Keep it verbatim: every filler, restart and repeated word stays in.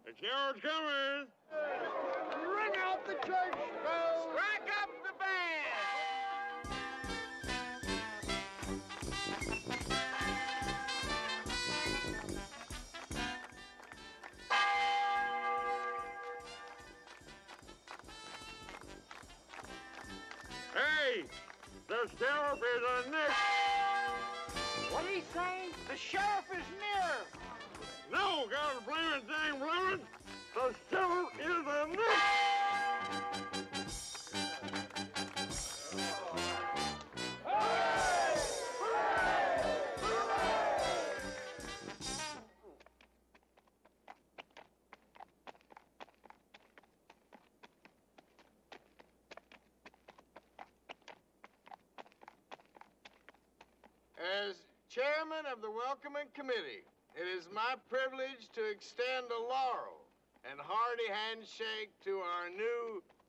The sheriff's coming. Ring out the church bells. Strike up the band. Hey, the sheriff is on next. What he saying? The sheriff is near. No, got a blaming thing running. The sheriff is on next. As chairman of the welcoming committee, it is my privilege to extend a laurel and hearty handshake to our new